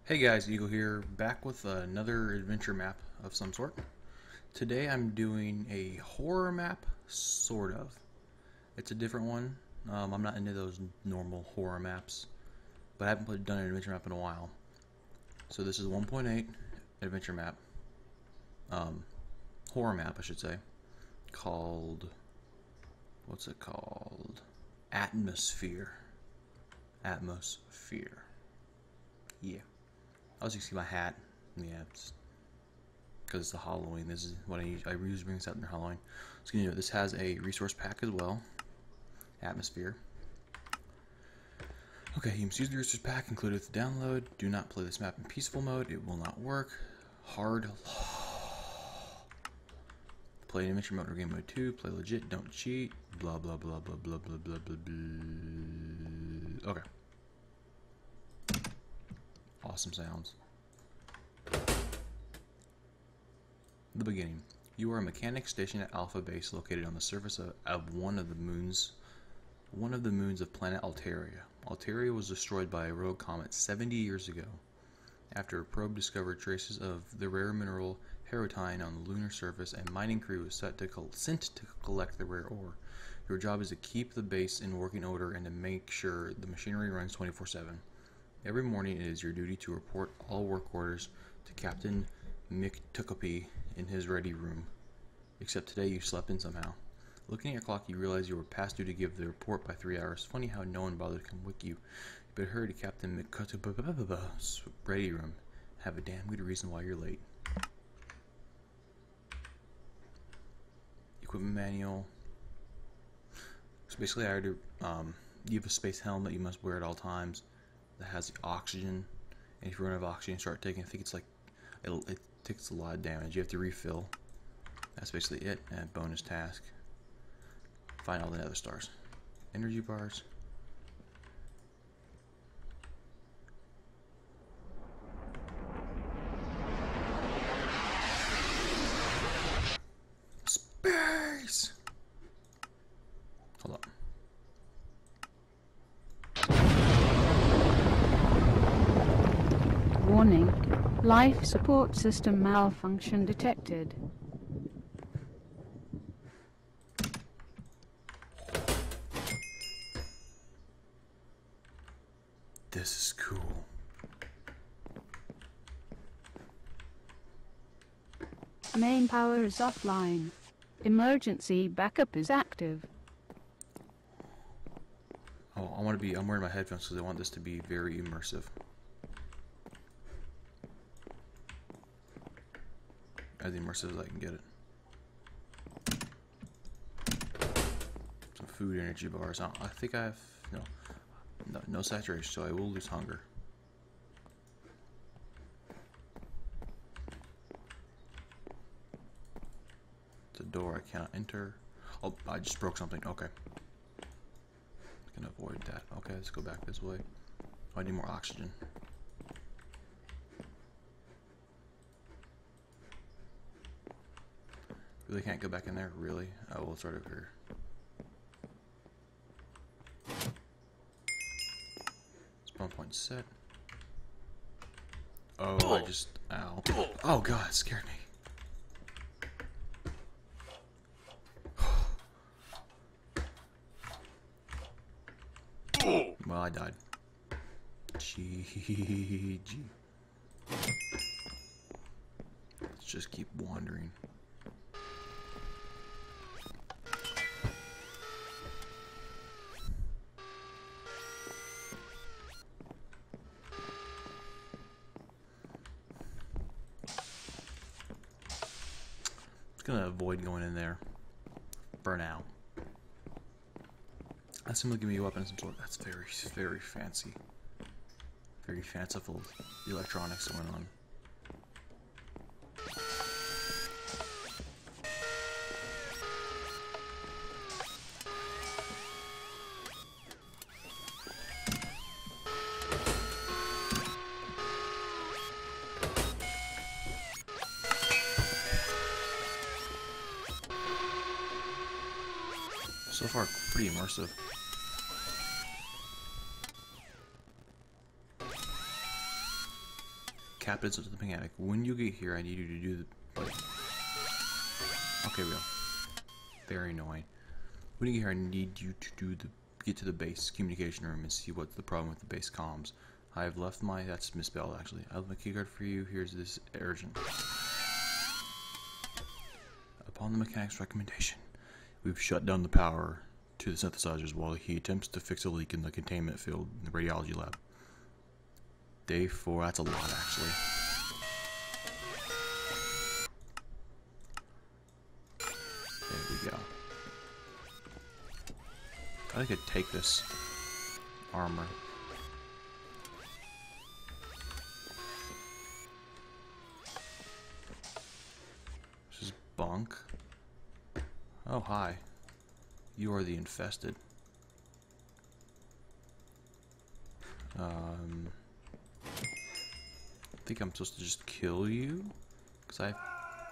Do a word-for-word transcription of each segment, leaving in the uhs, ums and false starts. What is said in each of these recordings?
Hey guys, Eagle here, back with another adventure map of some sort. Today I'm doing a horror map, sort of. It's a different one. Um, I'm not into those normal horror maps, but I haven't done an adventure map in a while. So this is one point eight adventure map, um, horror map I should say, called, what's it called? Atmosphere. Atmosphere. Yeah. As you can see my hat, yeah, it's because it's the Halloween. This is what I use. I usually bring this out in Halloween. So you know, this has a resource pack as well. Atmosphere. Okay, you must use the resource pack included with the download. Do not play this map in peaceful mode. It will not work. Hard. Play in adventure mode or game mode two. Play legit. Don't cheat. Blah blah blah blah blah blah blah blah blah. Okay. Awesome sounds. The beginning. You are a mechanic stationed at Alpha Base, located on the surface of, of one of the moons, one of the moons of planet Altaria. Altaria was destroyed by a rogue comet seventy years ago. After a probe discovered traces of the rare mineral Herotine on the lunar surface, a mining crew was set to sent to collect the rare ore. Your job is to keep the base in working order and to make sure the machinery runs twenty-four seven. Every morning it is your duty to report all work orders to Captain McTuckope in his ready room. Except today you slept in somehow. Looking at your clock, you realize you were past due to give the report by three hours. Funny how no one bothered to come wake you. You better hurry to Captain McTuckope's ready room. Have a damn good reason why you're late. Equipment manual. So basically, I already, um, you have a space helmet you must wear at all times that has oxygen, and if you run out of oxygen you start taking, I think it's like it'll, it takes a lot of damage. You have to refill. That's basically it. And bonus task, find all the nether stars. Energy bars. Space. Hold up. Warning, life support system malfunction detected. This is cool. Main power is offline. Emergency backup is active. Oh, I want to be, I'm wearing my headphones because I want this to be very immersive. As immersive as I can get it. Some food energy bars. I think I have no, no, no saturation, so I will lose hunger. It's a door I cannot enter. Oh, I just broke something. Okay. I can avoid that. Okay, let's go back this way. Oh, I need more oxygen. Really can't go back in there? Really? Oh, well, it's right over here. Spawn point set. Oh, I just... Ow. Oh, God, it scared me. Well, I died. G G. Let's just keep wandering. Gonna avoid going in there for now. That's simply give me a weapon of some sort. That's very, very fancy. Very fanciful electronics going on. So far, pretty immersive. captains of the mechanic. When you get here, I need you to do the... Okay, real. Very annoying. When you get here, I need you to do the... Get to the base communication room and see what's the problem with the base comms. I have left my... That's misspelled, actually. I have my keycard for you. Here's this urgent. Upon the mechanic's recommendation, we've shut down the power to the synthesizers while he attempts to fix a leak in the containment field in the radiology lab. Day four, that's a lot actually. There we go. I could take this armor. This is bunk. Oh, hi. You are the infested. Um, I think I'm supposed to just kill you? Because I...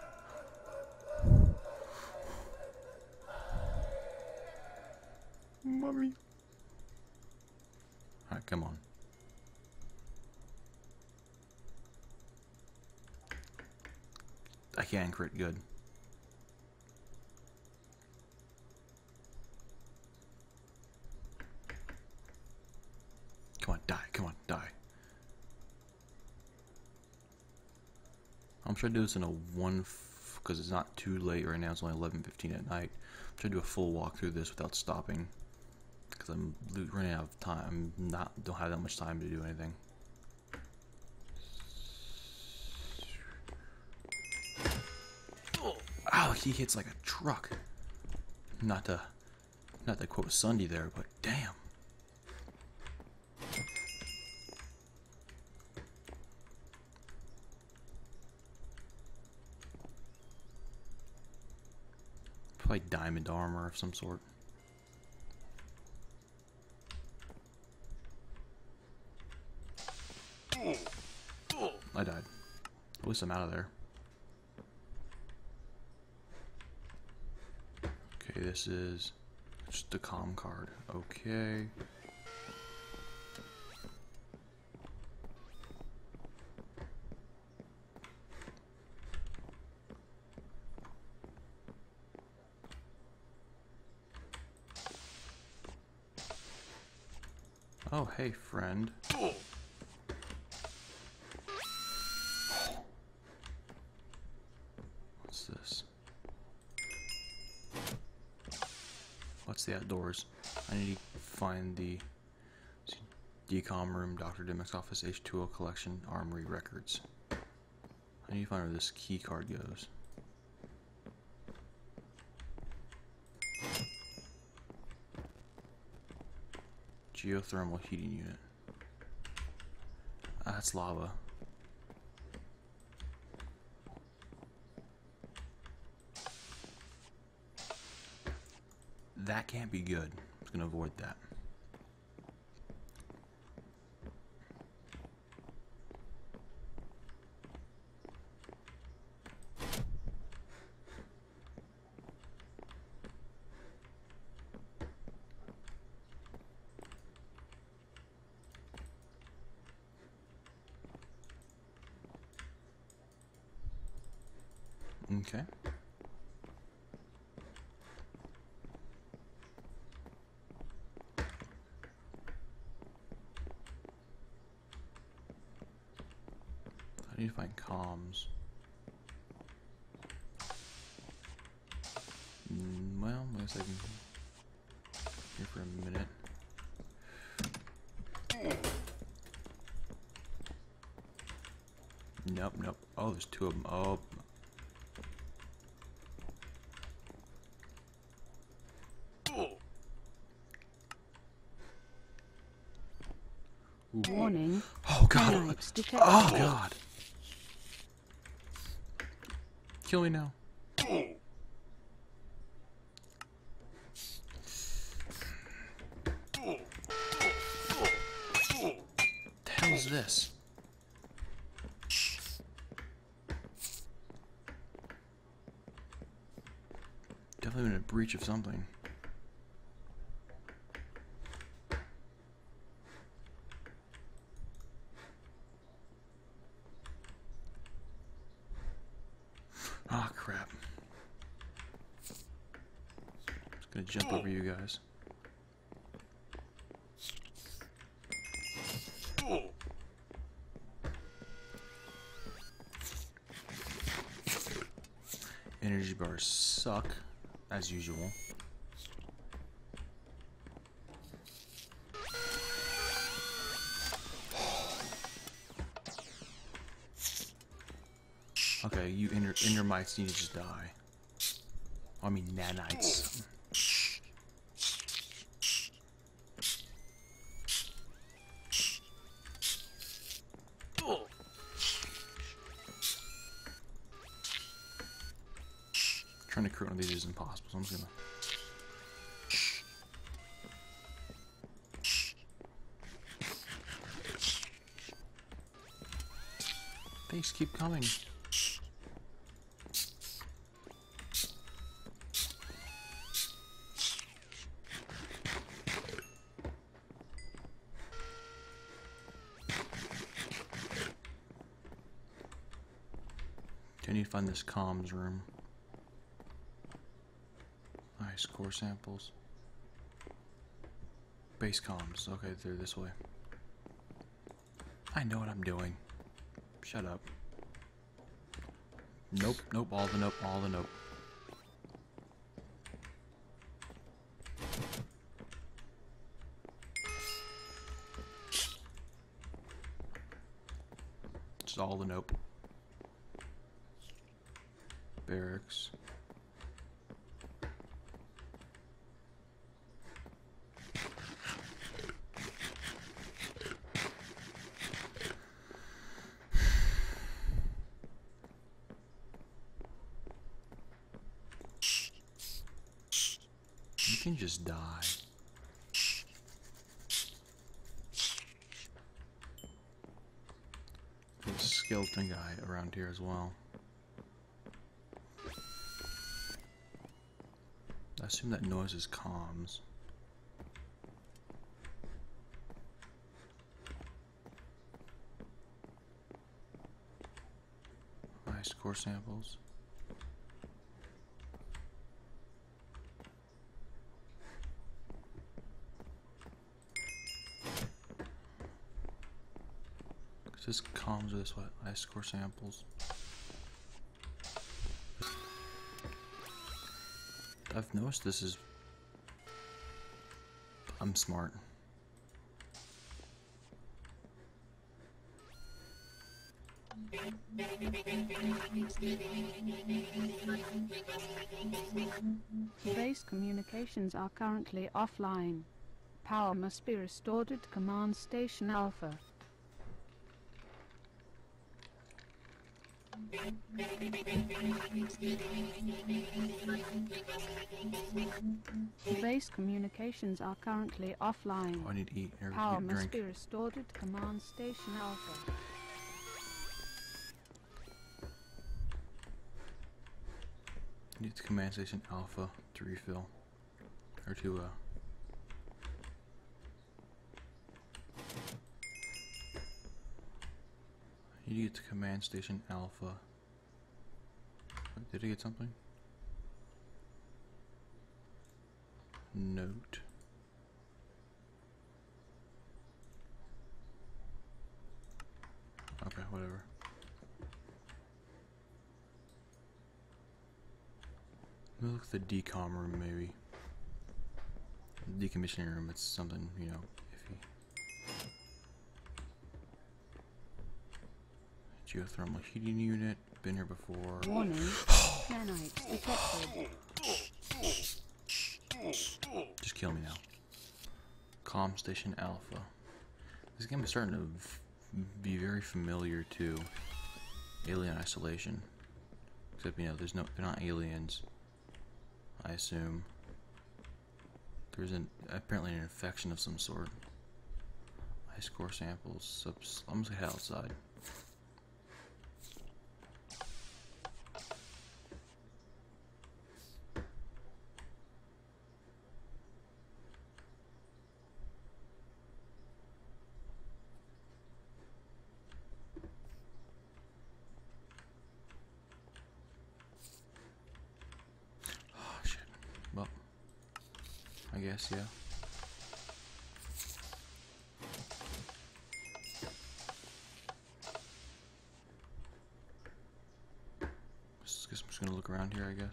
Mommy. Alright, come on. I can crit good. Come on, die. Come on, die. I'm trying to do this in a one, because it's not too late right now. It's only eleven fifteen at night. I'm trying to do a full walk through this without stopping, because I'm running out of time. I'm not don't have that much time to do anything. Ow! He hits like a truck. Not to, not to quote Sunday there, but damn. Probably diamond armor of some sort. I died. At least I'm out of there. Okay, this is just a comm card. Okay. Oh, hey, friend. What's this? What's the outdoors? I need to find the decom room, Doctor Dimmick's office, H two O collection, armory records. I need to find where this key card goes. Geothermal heating unit. Ah, that's lava. That can't be good. I'm gonna avoid that. Okay. I need to find comms. Mm, well, I guess I can here for a minute. Nope, nope. Oh, there's two of them. Oh. Ooh. Warning. Oh god. Nanites detected. Oh god. Kill me now. What the hell is this? Definitely been a breach of something. Gonna jump over you guys. Energy bars suck, as usual. Okay, you inner inner mites need to just die. I mean nanites. Trying to create one of these is impossible, so I'm just gonna. Thanks, keep coming. I need to find this comms room. Nice, core samples. Base comms. Okay, they're this way. I know what I'm doing. Shut up. Nope, nope, all the nope, all the nope. Just all the nope. Barracks. You can just die. There's a skeleton guy around here as well. I assume that noise is comms. Nice core samples. This comms this way. Nice core samples. I've noticed this is. I'm smart. Base communications are currently offline. Power must be restored at Command Station Alpha. Base communications are currently offline. Oh, I need to eat or Power eat, must drink. be restored at Command Station Alpha. I need the command station Alpha to refill. Or to, uh... You need to get to command station Alpha. Wait, did I get something? Note. Okay, whatever. Let me look at the decom room, maybe. Decommissioning room, it's something, you know, iffy. Geothermal heating unit, been here before. Warning, nanites detected. Just kill me now. Comm station Alpha. This game is starting to v be very familiar to Alien Isolation. Except, you know, there's no, they're not aliens. I assume. There's an apparently an infection of some sort. Ice core samples. Subs I'm just gonna head outside. Oh shit. Well. I guess, yeah. Just, guess I'm just gonna look around here, I guess.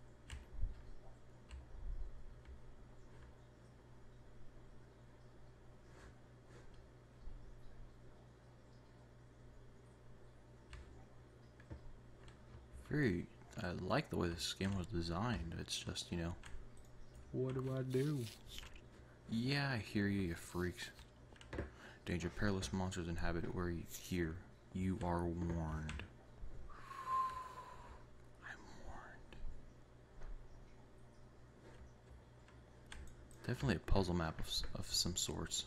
Very, I like the way this game was designed. It's just, you know, what do I do? Yeah, I hear you, you freaks. Danger, perilous monsters inhabit where you here. You are warned. I'm warned. Definitely a puzzle map of, of some sorts.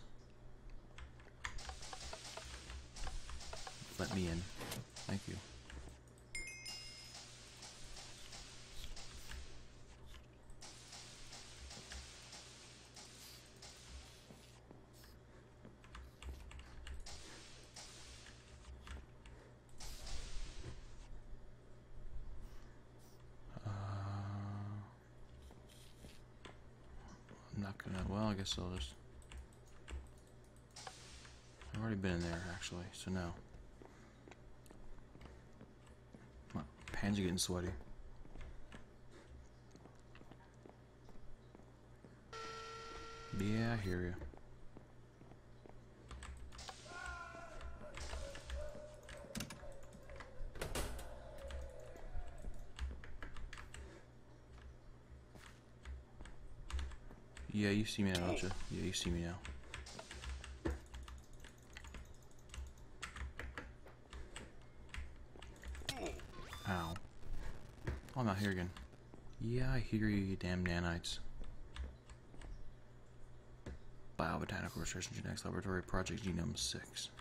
Let me in. Thank you. I'm not gonna, well, I guess I'll just, I've already been in there, actually, so no. My hands are getting sweaty. Yeah, I hear you. Yeah, you see me now, don't you? Yeah, you see me now. Ow. Oh, I'm out here again. Yeah, I hear you, you damn nanites. Biobotanical Research and Genetics Laboratory, Project Genome six.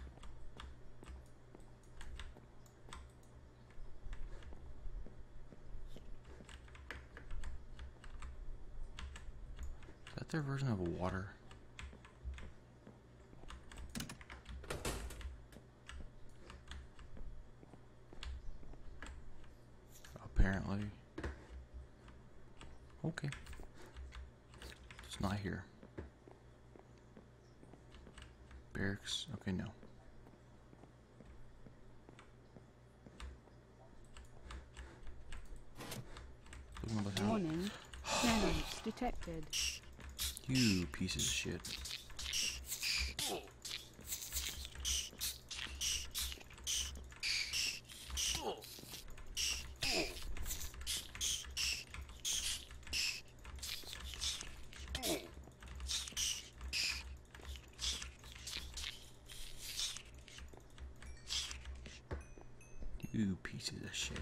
Is that their version of water? Apparently. Okay. It's not here. Barracks. Okay, no. Warning. Nanites detected. You pieces of shit. You pieces of shit.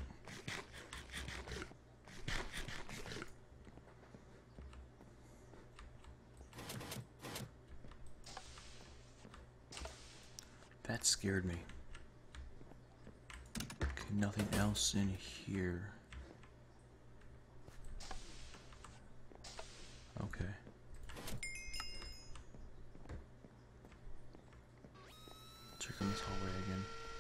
That scared me. Okay, nothing else in here. Okay. Checking this hallway again.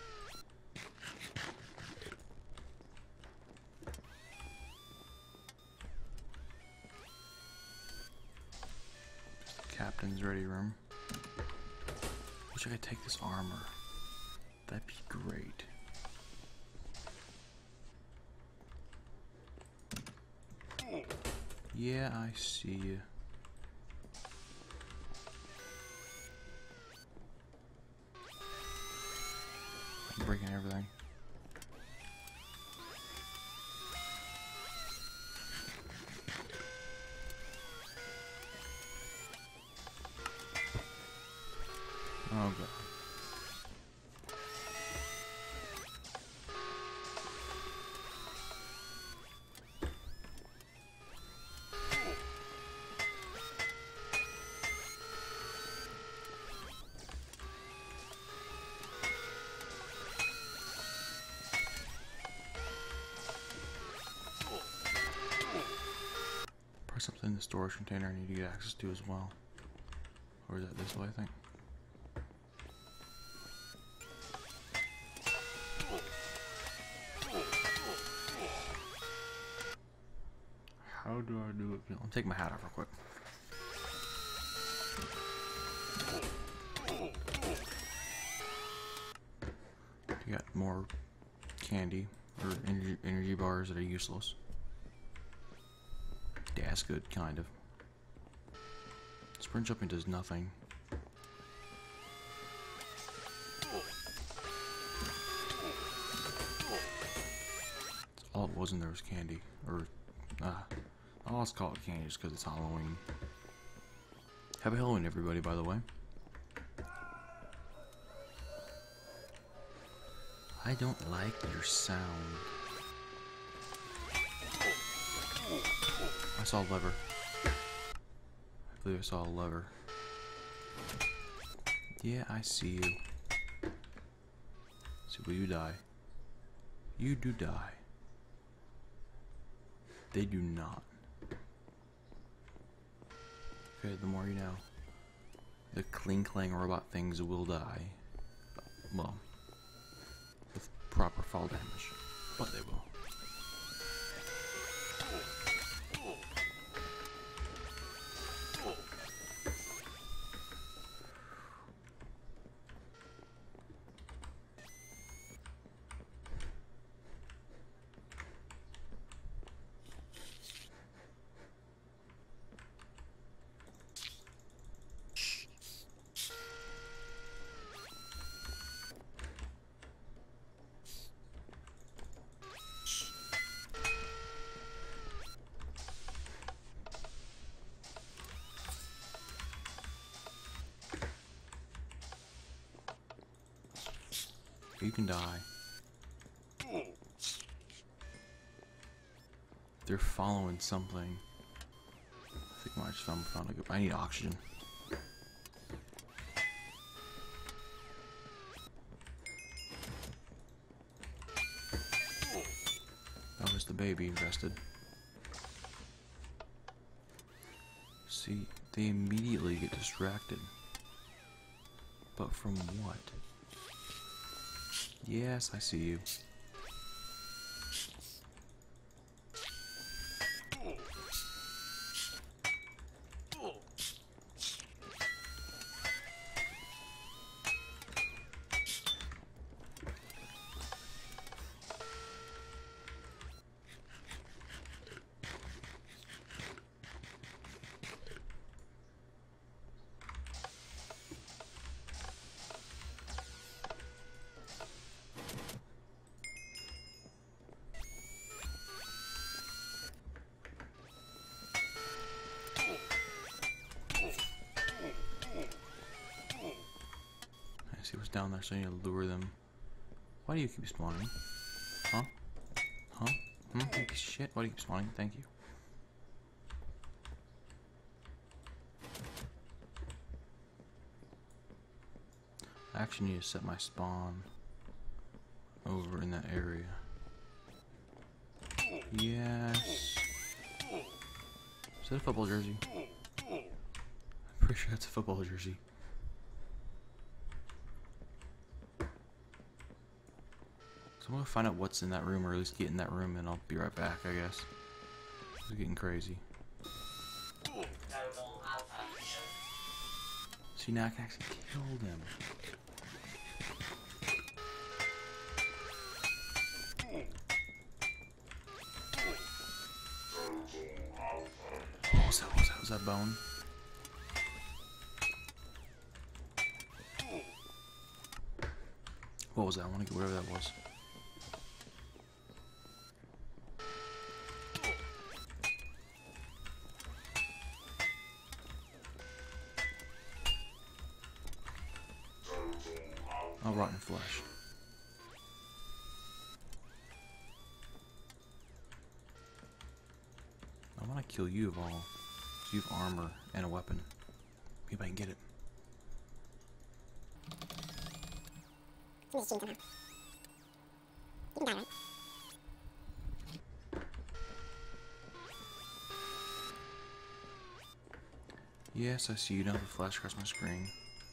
Captain's ready room. Wish I could take this armor. That'd be great. Yeah, I see you. I'm breaking everything. Oh god. Probably something in the storage container I need to get access to as well. Or is that this way, I think? How do I do it? I'll take my hat off real quick. more candy or energy, energy bars that are useless. Yeah, that's good, kind of. Sprint jumping does nothing. All it was in there was candy. Or, ah. I'll just call it candy just because it's Halloween. Happy Halloween, everybody, by the way. I don't like your sound. I saw a lever. I believe I saw a lever. Yeah, I see you. See, will you die? You do die. They do not. Okay, the more you know. The cling clang robot things will die. Well, with proper fall damage. But they will. You can die. They're following something. I think I just found, found a good. I need oxygen. That was the baby invested. See, they immediately get distracted. But from what? Yes, I see you. See what's down there, so you need to lure them. Why do you keep spawning? Huh? Huh? Hmm? You piece of shit? Why do you keep spawning? Thank you. I actually need to set my spawn over in that area. Yes. Is that a football jersey? I'm pretty sure that's a football jersey. So I'm gonna find out what's in that room, or at least get in that room, and I'll be right back, I guess. It's getting crazy. See, now I can actually kill them. What was that? What was that? Was that bone? What was that? I want to get whatever that was. Oh, rotten flesh. I want to kill you of all. So you have armor and a weapon. Maybe I can get it. Somehow. You can die, right? Yes, I see you now. The flash across my screen.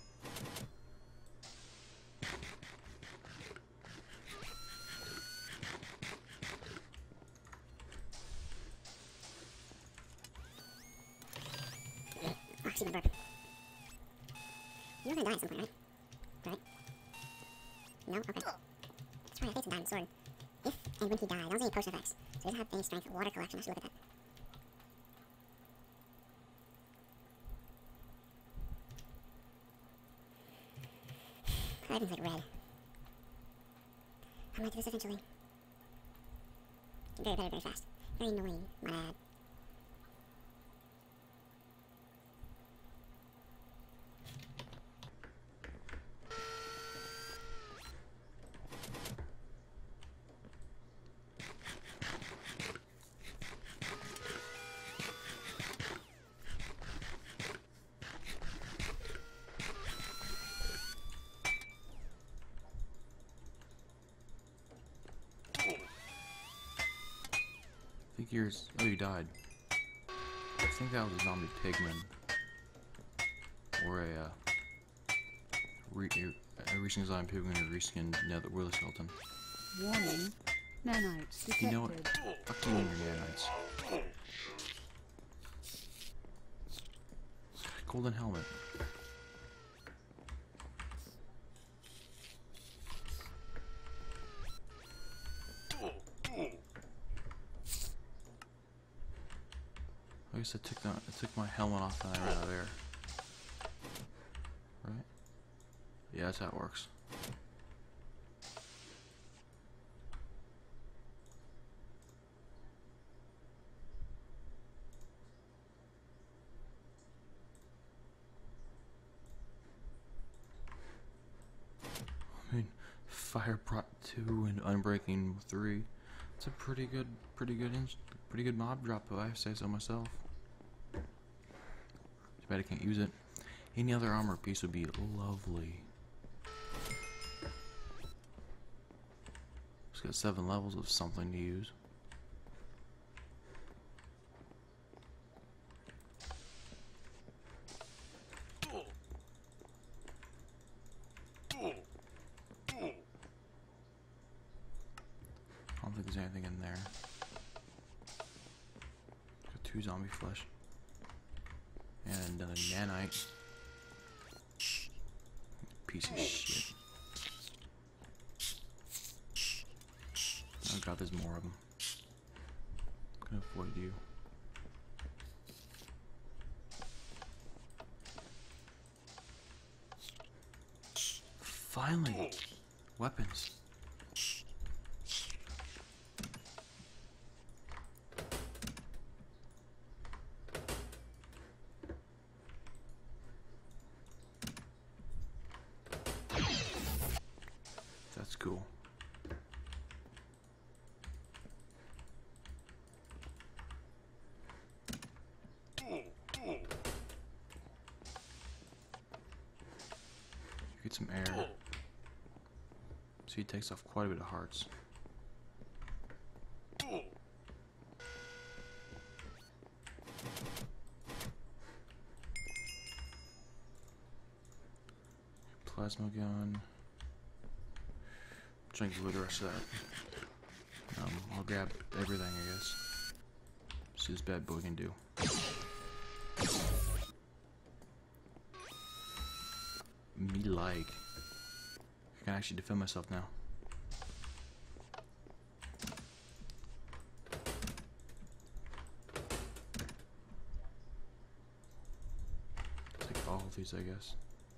Oh, excuse me, burp. You're gonna die at some point, right? Right? No? Okay. That's activates a diamond sword. If and when he dies, I don't see any potion effects. So he doesn't have any strength. Water collection, I should look at that. Everything's like red. I'm gonna do this eventually. Very, very, very fast. Very annoying, my bad. I think yours. Oh, you died. I think that was a zombie pigman. Or a, uh. Re a recent zombie pigman or reskinned nether wheeler skeleton. Warning. Nanites detected. You know what? Fuck you and your nanites. Golden helmet. I guess I took the, I took my helmet off and I ran out of air. Right? Yeah, that's how it works. I mean, Fire brought two and Unbreaking three. It's a pretty good, pretty good, pretty good mob drop, if I say so myself. Too bad I can't use it. Any other armor piece would be lovely. It's got seven levels of something to use. I don't think there's anything in there. Got two zombie flesh. And another nanite. Piece of shit. Oh god, there's more of them. I'm gonna avoid you. Finally! Weapons. That's cool. Get some air. So he takes off quite a bit of hearts. Plasma gun. Trying to glue the rest of that. Um, I'll grab everything, I guess. See this bad boy can do. Me like. I can actually defend myself now. Take all of these, I guess.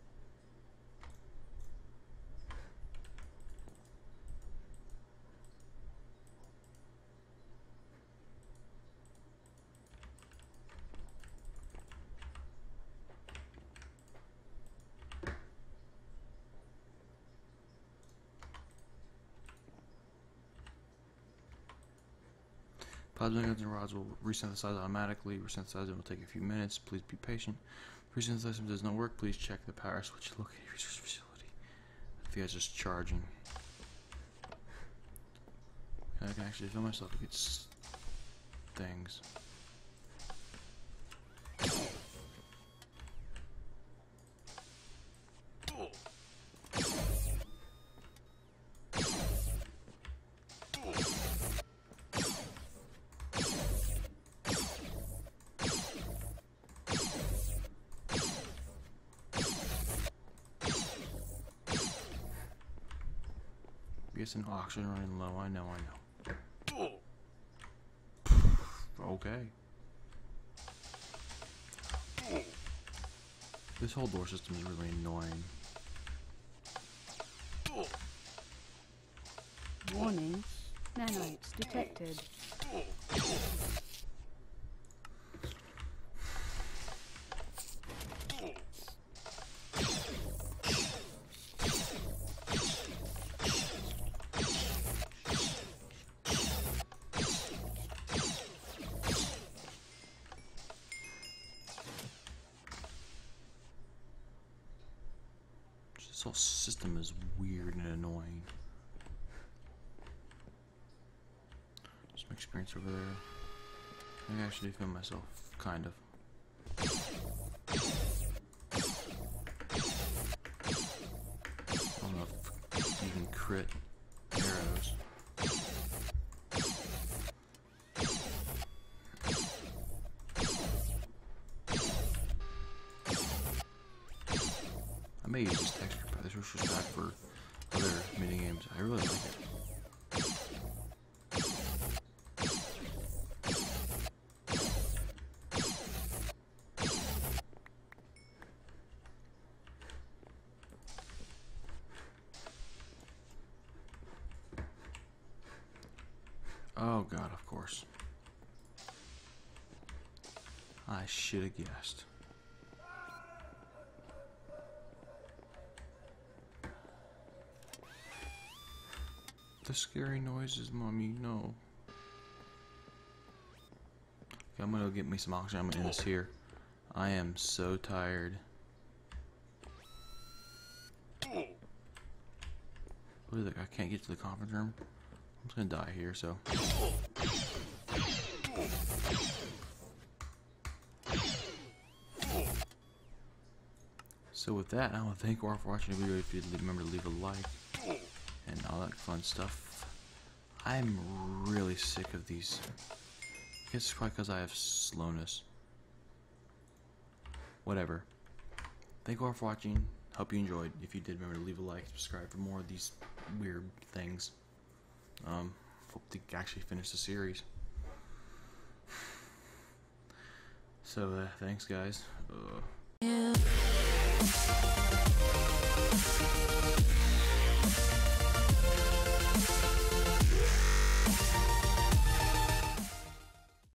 Plasma guns and rods will resynthesize automatically. Resynthesizing will take a few minutes. Please be patient. If resynthesizing does not work, please check the power switch located at your research facility. I think I was just charging. I can actually feel myself to get s things. an oxygen running low. I know, I know. Okay. This whole door system is really annoying. Warning, nanites detected. This whole system is weird and annoying. Some experience over there. I think I actually film myself, kind of. I don't know if you can crit arrows. I may use this texture, but this was just bad for other minigames. I really like it. Oh god, of course. I should have guessed. The scary noises, mommy, no. Okay, I'm gonna go get me some oxygen. I'm gonna end this here. I am so tired. Look, I can't get to the conference room. I'm just gonna die here, so. So with that, I want to thank you all for watching the video. If you remember to leave a like and all that fun stuff. I'm really sick of these. I guess it's probably because I have slowness. Whatever. Thank you all for watching. Hope you enjoyed. If you did, remember to leave a like, subscribe for more of these weird things. Um, hope to actually finish the series. So, uh, thanks guys. Uh,